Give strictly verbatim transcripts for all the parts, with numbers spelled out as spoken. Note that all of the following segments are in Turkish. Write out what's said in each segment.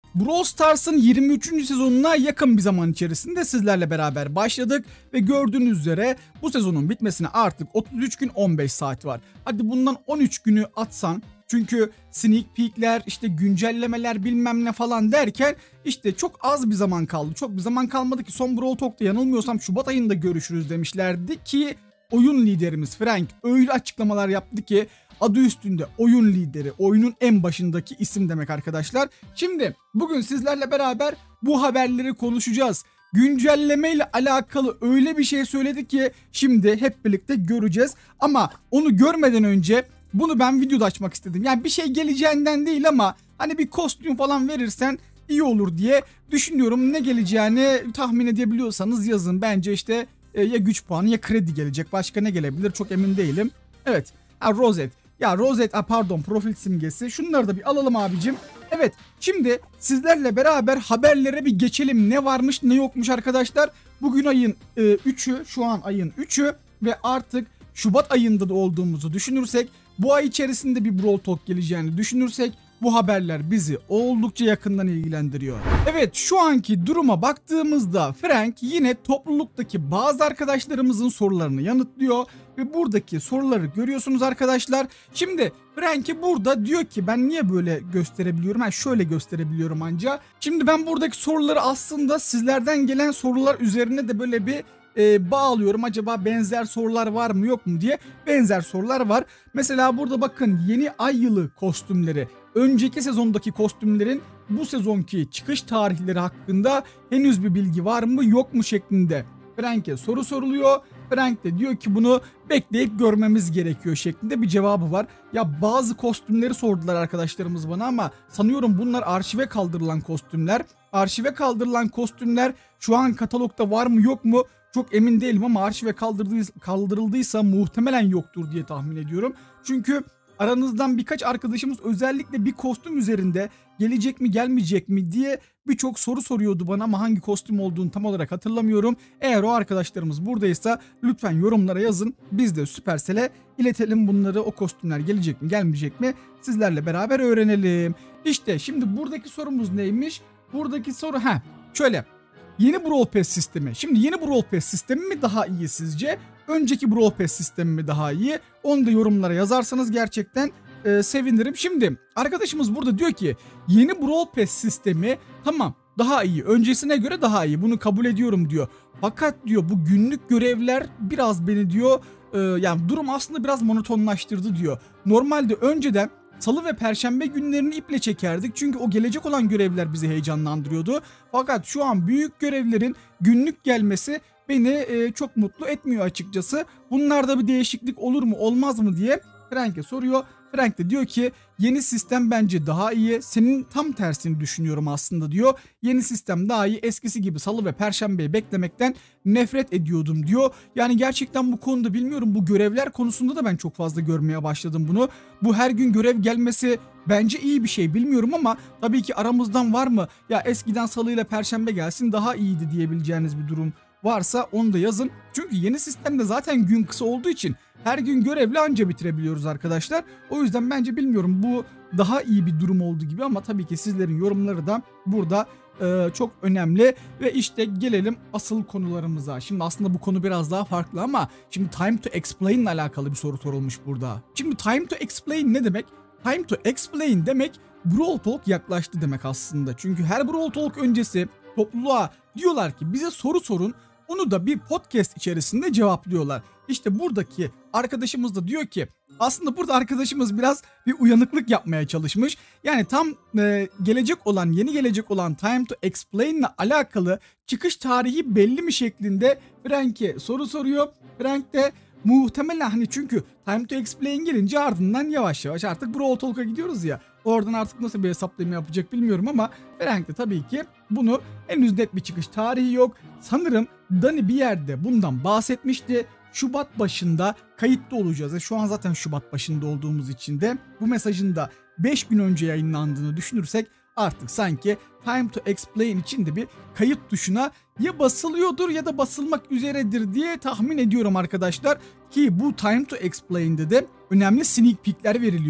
Brawl Stars'ın yirmi üçüncü sezonuna yakın bir zaman içerisinde sizlerle beraber başladık ve gördüğünüz üzere bu sezonun bitmesine artık otuz üç gün on beş saat var. Hadi bundan on üç günü atsan, çünkü sneak peek'ler, işte güncellemeler bilmem ne falan derken işte çok az bir zaman kaldı. Çok bir zaman kalmadı ki son Brawl Talk'ta yanılmıyorsam Şubat ayında görüşürüz demişlerdi ki oyun liderimiz Frank öyle açıklamalar yaptı ki adı üstünde oyun lideri, oyunun en başındaki isim demek arkadaşlar. Şimdi bugün sizlerle beraber bu haberleri konuşacağız. Güncelleme ile alakalı öyle bir şey söyledi ki şimdi hep birlikte göreceğiz. Ama onu görmeden önce bunu ben videoda açmak istedim. Yani bir şey geleceğinden değil ama hani bir kostüm falan verirsen iyi olur diye düşünüyorum. Ne geleceğini tahmin edebiliyorsanız yazın. Bence işte e, ya güç puanı ya kredi gelecek. Başka ne gelebilir çok emin değilim. Evet. Ha, rozet. Ya rozet, a pardon profil simgesi. Şunları da bir alalım abicim. Evet, şimdi sizlerle beraber haberlere bir geçelim. Ne varmış ne yokmuş arkadaşlar. Bugün ayın e, üçü, şu an ayın üçü ve artık Şubat ayında da olduğumuzu düşünürsek, bu ay içerisinde bir Brawl Talk geleceğini düşünürsek bu haberler bizi oldukça yakından ilgilendiriyor. Evet, şu anki duruma baktığımızda Frank yine topluluktaki bazı arkadaşlarımızın sorularını yanıtlıyor ve buradaki soruları görüyorsunuz arkadaşlar. Şimdi Frank'i burada diyor ki ben niye böyle gösterebiliyorum? Yani şöyle gösterebiliyorum anca. Şimdi ben buradaki soruları aslında sizlerden gelen sorular üzerine de böyle bir E, bağlıyorum. Acaba benzer sorular var mı yok mu diye. Benzer sorular var. Mesela burada bakın yeni ay yılı kostümleri, önceki sezondaki kostümlerin bu sezonki çıkış tarihleri hakkında henüz bir bilgi var mı yok mu şeklinde Frank'e soru soruluyor. Frank de diyor ki bunu bekleyip görmemiz gerekiyor şeklinde bir cevabı var. Ya bazı kostümleri sordular arkadaşlarımız bana ama sanıyorum bunlar arşive kaldırılan kostümler. Arşive kaldırılan kostümler şu an katalogda var mı yok mu çok emin değilim ama arşive kaldırdıysa, kaldırıldıysa muhtemelen yoktur diye tahmin ediyorum. Çünkü aranızdan birkaç arkadaşımız özellikle bir kostüm üzerinde gelecek mi gelmeyecek mi diye birçok soru soruyordu bana ama hangi kostüm olduğunu tam olarak hatırlamıyorum. Eğer o arkadaşlarımız buradaysa lütfen yorumlara yazın. Biz de Supercell'e iletelim bunları, o kostümler gelecek mi gelmeyecek mi sizlerle beraber öğrenelim. İşte şimdi buradaki sorumuz neymiş? Buradaki soru ha şöyle. Yeni Brawl Pass sistemi. Şimdi yeni Brawl Pass sistemi mi daha iyi sizce? Önceki Brawl Pass sistemi mi daha iyi? Onu da yorumlara yazarsanız gerçekten e, sevinirim. Şimdi arkadaşımız burada diyor ki yeni Brawl Pass sistemi tamam daha iyi. Öncesine göre daha iyi. Bunu kabul ediyorum diyor. Fakat diyor bu günlük görevler biraz beni diyor e, yani durum aslında biraz monotonlaştırdı diyor. Normalde önceden Salı ve Perşembe günlerini iple çekerdik çünkü o gelecek olan görevler bizi heyecanlandırıyordu. Fakat şu an büyük görevlerin günlük gelmesi beni e, çok mutlu etmiyor açıkçası. Bunlarda bir değişiklik olur mu olmaz mı diye Frank'e soruyor. Frank de diyor ki yeni sistem bence daha iyi. Senin tam tersini düşünüyorum aslında diyor. Yeni sistem daha iyi. Eskisi gibi Salı ve Perşembeyi beklemekten nefret ediyordum diyor. Yani gerçekten bu konuda bilmiyorum. Bu görevler konusunda da ben çok fazla görmeye başladım bunu. Bu her gün görev gelmesi bence iyi bir şey bilmiyorum ama tabii ki aramızdan var mı? Ya eskiden Salı ile Perşembe gelsin daha iyiydi diyebileceğiniz bir durum varsa onu da yazın. Çünkü yeni sistemde zaten gün kısa olduğu için her gün görevle anca bitirebiliyoruz arkadaşlar. O yüzden bence bilmiyorum bu daha iyi bir durum olduğu gibi ama tabii ki sizlerin yorumları da burada e, çok önemli. Ve işte gelelim asıl konularımıza. Şimdi aslında bu konu biraz daha farklı ama şimdi Time to Explain ile alakalı bir soru sorulmuş burada. Şimdi Time to Explain ne demek? Time to Explain demek Brawl Talk yaklaştı demek aslında. Çünkü her Brawl Talk öncesi topluluğa diyorlar ki bize soru sorun. Onu da bir podcast içerisinde cevaplıyorlar. İşte buradaki arkadaşımız da diyor ki aslında burada arkadaşımız biraz bir uyanıklık yapmaya çalışmış. Yani tam e, gelecek olan, yeni gelecek olan Time to Explain ile alakalı çıkış tarihi belli mi şeklinde Frank'e soru soruyor. Frank de muhtemelen hani çünkü Time to Explain gelince ardından yavaş yavaş artık Brawl Talk'a gidiyoruz ya. Oradan artık nasıl bir hesaplama yapacak bilmiyorum ama Frank de tabii ki bunu henüz net bir çıkış tarihi yok. Sanırım Dani bir yerde bundan bahsetmişti. Şubat başında kayıtlı olacağız. Şu an zaten Şubat başında olduğumuz için de bu mesajın da beş gün önce yayınlandığını düşünürsek artık sanki Time to Explain için de bir kayıt tuşuna ya basılıyordur ya da basılmak üzeredir diye tahmin ediyorum arkadaşlar. Ki bu Time to Explain'de de önemli sneak peek'ler veriliyor.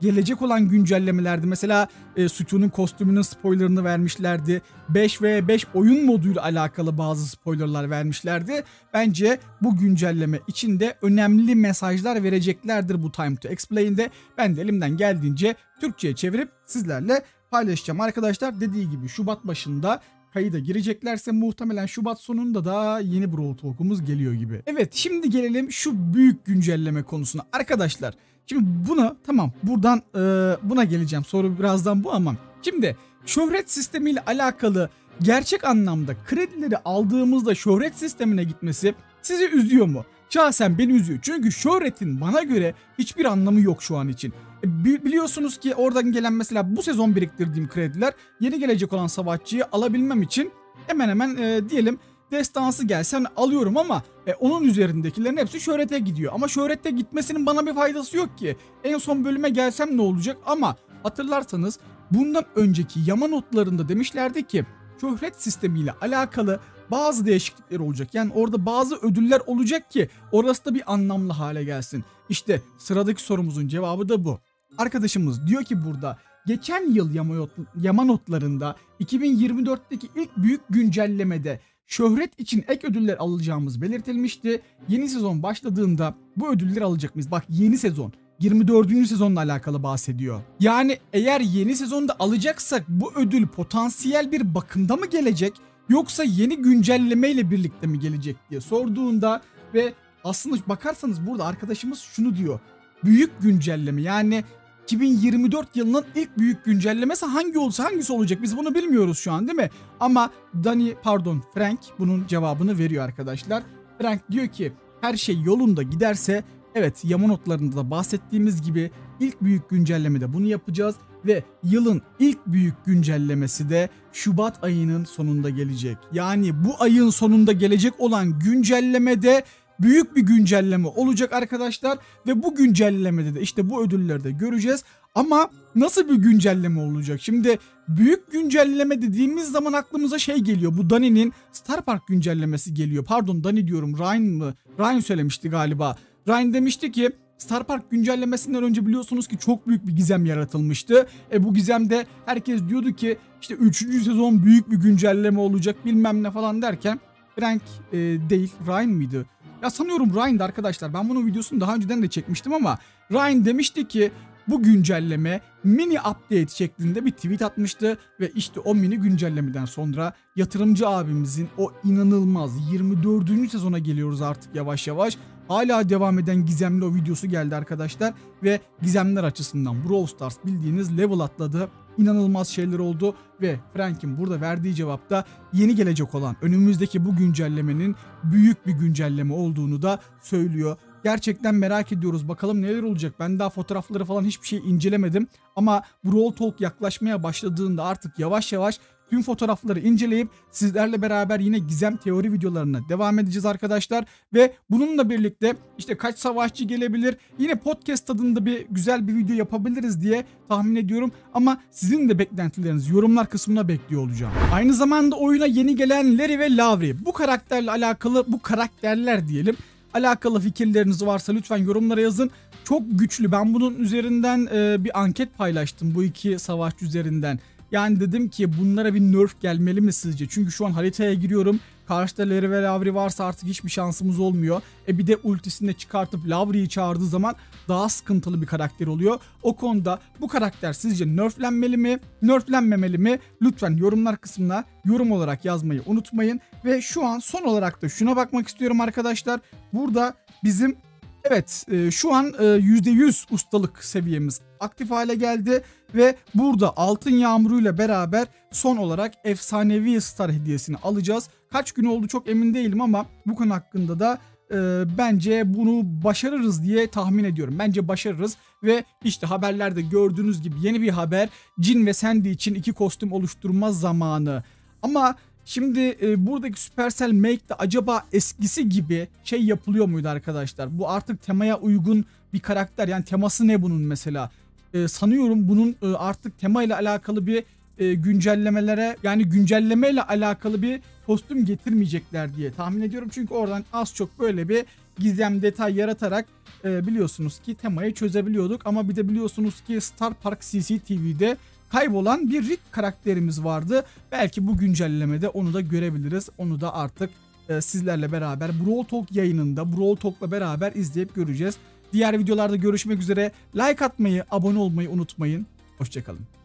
gelecek olan güncellemelerdi. Mesela e, Stu'nun kostümünün spoilerını vermişlerdi. beş ve beş oyun moduyla alakalı bazı spoilerlar vermişlerdi. Bence bu güncelleme içinde önemli mesajlar vereceklerdir bu Time to Explain'de. Ben de elimden geldiğince Türkçe'ye çevirip sizlerle paylaşacağım arkadaşlar. Dediği gibi Şubat başında kayıda gireceklerse muhtemelen Şubat sonunda da yeni Brawl Talk'umuz geliyor gibi. Evet, şimdi gelelim şu büyük güncelleme konusuna. Arkadaşlar şimdi buna tamam buradan e, buna geleceğim. Soru birazdan bu ama şimdi şöhret sistemiyle alakalı gerçek anlamda kredileri aldığımızda şöhret sistemine gitmesi sizi üzüyor mu? Şahsen beni üzüyor. Çünkü şöhretin bana göre hiçbir anlamı yok şu an için. E, biliyorsunuz ki oradan gelen mesela bu sezon biriktirdiğim krediler yeni gelecek olan savaşçıyı alabilmem için hemen hemen e, diyelim destansı gelsen alıyorum ama e, onun üzerindekilerin hepsi şöhrete gidiyor. Ama şöhrete gitmesinin bana bir faydası yok ki. En son bölüme gelsem ne olacak? Ama hatırlarsanız bundan önceki yama notlarında demişlerdi ki şöhret sistemiyle alakalı bazı değişiklikler olacak. Yani orada bazı ödüller olacak ki orası da bir anlamlı hale gelsin. İşte sıradaki sorumuzun cevabı da bu. Arkadaşımız diyor ki burada geçen yıl yama, yama notlarında iki bin yirmi dörtteki ilk büyük güncellemede şöhret için ek ödüller alacağımız belirtilmişti. Yeni sezon başladığında bu ödülleri alacak mıyız? Bak, yeni sezon. yirmi dördüncü sezonla alakalı bahsediyor. Yani eğer yeni sezonda alacaksak bu ödül potansiyel bir bakımda mı gelecek yoksa yeni güncellemeyle birlikte mi gelecek diye sorduğunda ve aslında bakarsanız burada arkadaşımız şunu diyor. Büyük güncelleme, yani iki bin yirmi dört yılının ilk büyük güncellemesi hangi olsa hangisi olacak biz bunu bilmiyoruz şu an, değil mi? Ama Dani pardon Frank bunun cevabını veriyor arkadaşlar. Frank diyor ki her şey yolunda giderse evet, yama notlarında da bahsettiğimiz gibi ilk büyük güncellemede bunu yapacağız ve yılın ilk büyük güncellemesi de Şubat ayının sonunda gelecek. Yani bu ayın sonunda gelecek olan güncellemede büyük bir güncelleme olacak arkadaşlar ve bu güncellemede de işte bu ödülleri de göreceğiz. Ama nasıl bir güncelleme olacak? Şimdi büyük güncelleme dediğimiz zaman aklımıza şey geliyor. Bu Dani'nin Star Park güncellemesi geliyor. Pardon, Dani diyorum. Ryan mı? Ryan söylemişti galiba. Ryan demişti ki Star Park güncellemesinden önce biliyorsunuz ki çok büyük bir gizem yaratılmıştı. E bu gizemde herkes diyordu ki işte üçüncü sezon büyük bir güncelleme olacak bilmem ne falan derken Frank e, değil Ryan mıydı? Ya sanıyorum Ryan'dı arkadaşlar. Ben bunun videosunu daha önceden de çekmiştim ama Ryan demişti ki bu güncelleme mini update şeklinde bir tweet atmıştı ve işte o mini güncellemeden sonra yatırımcı abimizin o inanılmaz yirmi dördüncü sezona geliyoruz artık yavaş yavaş. Hala devam eden gizemli o videosu geldi arkadaşlar ve gizemler açısından Brawl Stars bildiğiniz level atladı. İnanılmaz şeyler oldu ve Frank'in burada verdiği cevapta yeni gelecek olan önümüzdeki bu güncellemenin büyük bir güncelleme olduğunu da söylüyor. Gerçekten merak ediyoruz. Bakalım neler olacak. Ben daha fotoğrafları falan hiçbir şey incelemedim. Ama Brawl Talk yaklaşmaya başladığında artık yavaş yavaş tüm fotoğrafları inceleyip sizlerle beraber yine gizem teori videolarına devam edeceğiz arkadaşlar. Ve bununla birlikte işte kaç savaşçı gelebilir, yine podcast tadında bir güzel bir video yapabiliriz diye tahmin ediyorum. Ama sizin de beklentileriniz yorumlar kısmına bekliyor olacağım. Aynı zamanda oyuna yeni gelen Larry ve Lauri, bu karakterle alakalı, bu karakterler diyelim, alakalı fikirleriniz varsa lütfen yorumlara yazın. Çok güçlü. Ben bunun üzerinden e, bir anket paylaştım bu iki savaşçı üzerinden. Yani dedim ki bunlara bir nerf gelmeli mi sizce? Çünkü şu an haritaya giriyorum. Karşıda Larry ve Lauri varsa artık hiçbir şansımız olmuyor. E bir de ultisini de çıkartıp Lauri'yi çağırdığı zaman daha sıkıntılı bir karakter oluyor. O konuda bu karakter sizce nerflenmeli mi, nerflenmemeli mi? Lütfen yorumlar kısmına yorum olarak yazmayı unutmayın. Ve şu an son olarak da şuna bakmak istiyorum arkadaşlar. Burada bizim evet şu an yüzde yüz ustalık seviyemiz aktif hale geldi. Ve burada altın yağmuruyla beraber son olarak efsanevi star hediyesini alacağız. Kaç gün oldu çok emin değilim ama bu konu hakkında da e, bence bunu başarırız diye tahmin ediyorum. Bence başarırız ve işte haberlerde gördüğünüz gibi yeni bir haber. Jin ve Sandy için iki kostüm oluşturma zamanı. Ama şimdi e, buradaki Supercell Make'de acaba eskisi gibi şey yapılıyor muydu arkadaşlar? Bu artık temaya uygun bir karakter. Yani teması ne bunun mesela? Ee, sanıyorum bunun e, artık tema ile alakalı bir e, güncellemelere, yani güncelleme ile alakalı bir kostüm getirmeyecekler diye tahmin ediyorum. Çünkü oradan az çok böyle bir gizem detay yaratarak e, biliyorsunuz ki temayı çözebiliyorduk. Ama bir de biliyorsunuz ki Star Park C C T V'de kaybolan bir Rick karakterimiz vardı. Belki bu güncellemede onu da görebiliriz. Onu da artık e, sizlerle beraber Brawl Talk yayınında Brawl Talk'la beraber izleyip göreceğiz. Diğer videolarda görüşmek üzere. Like atmayı, abone olmayı unutmayın. Hoşçakalın.